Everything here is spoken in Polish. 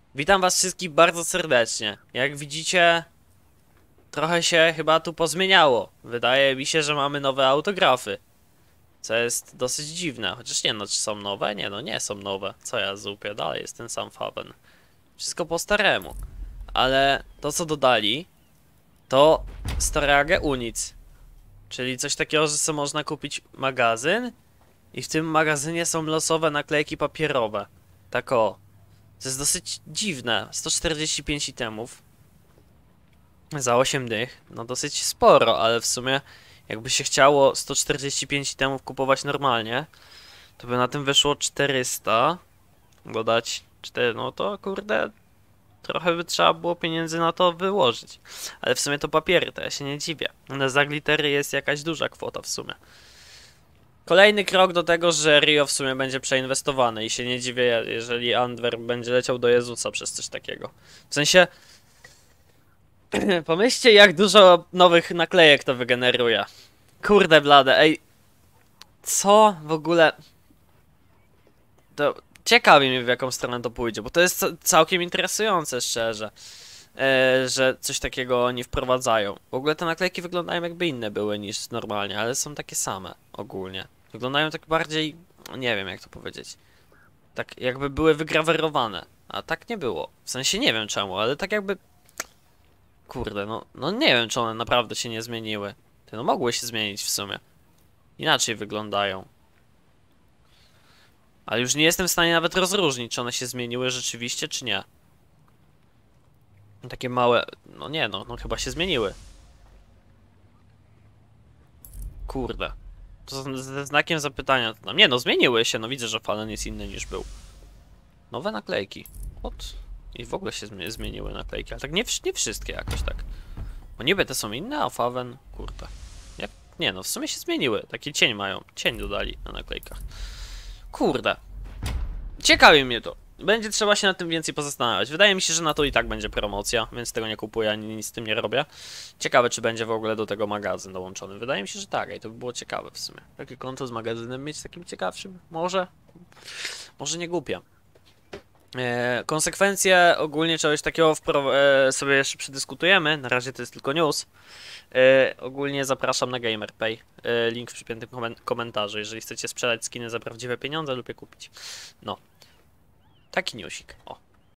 Witam was wszystkich bardzo serdecznie. Jak widzicie, trochę się chyba tu pozmieniało. Wydaje mi się, że mamy nowe autografy. Co jest dosyć dziwne. Chociaż nie no, czy są nowe? Nie no, nie są nowe. Co ja zupię? Dalej jest ten sam Faben. Wszystko po staremu. Ale to co dodali, to Starage Unic. Czyli coś takiego, że sobie można kupić magazyn i w tym magazynie są losowe naklejki papierowe. Tak o. To jest dosyć dziwne. 145 itemów za 8 dych. No dosyć sporo, ale w sumie jakby się chciało 145 itemów kupować normalnie, to by na tym wyszło 400. Dodać 4, no to kurde, trochę by trzeba było pieniędzy na to wyłożyć. Ale w sumie to papiery, to ja się nie dziwię. Ale za glittery jest jakaś duża kwota w sumie. Kolejny krok do tego, że Rio w sumie będzie przeinwestowany i się nie dziwię, jeżeli Antwerp będzie leciał do Jezusa przez coś takiego. W sensie, pomyślcie jak dużo nowych naklejek to wygeneruje. Kurde blade, ej. Co w ogóle? To ciekawi mnie w jaką stronę to pójdzie, bo to jest całkiem interesujące szczerze. Że coś takiego oni wprowadzają. W ogóle te naklejki wyglądają jakby inne były niż normalnie, ale są takie same ogólnie. Wyglądają tak bardziej, nie wiem jak to powiedzieć. Tak jakby były wygrawerowane, a tak nie było. W sensie nie wiem czemu, ale tak jakby... Kurde, no nie wiem czy one naprawdę się nie zmieniły. Ty, no mogły się zmienić w sumie. Inaczej wyglądają. Ale już nie jestem w stanie nawet rozróżnić, czy one się zmieniły rzeczywiście, czy nie. Takie małe... No nie, no chyba się zmieniły. Kurde. To ze znakiem zapytania. No nie, no zmieniły się, no widzę, że Fallen jest inny niż był. Nowe naklejki. I w ogóle się zmieniły naklejki, ale tak nie wszystkie jakoś tak. Bo niby te są inne, a Faven, kurde. Nie no, w sumie się zmieniły. Taki cień mają. Cień dodali na naklejkach. Kurde. Ciekawi mnie to. Będzie trzeba się nad tym więcej pozastanawiać. Wydaje mi się, że na to i tak będzie promocja, więc tego nie kupuję, ani nic z tym nie robię. Ciekawe, czy będzie w ogóle do tego magazyn dołączony. Wydaje mi się, że tak, i to by było ciekawe w sumie. Takie konto z magazynem mieć takim ciekawszym? Może? Może nie głupie. Konsekwencje ogólnie czegoś takiego sobie jeszcze przedyskutujemy. Na razie to jest tylko news. Ogólnie zapraszam na GamerPay. Link w przypiętym komentarzu, jeżeli chcecie sprzedać skiny za prawdziwe pieniądze lub je kupić. No. Taki newsik. O.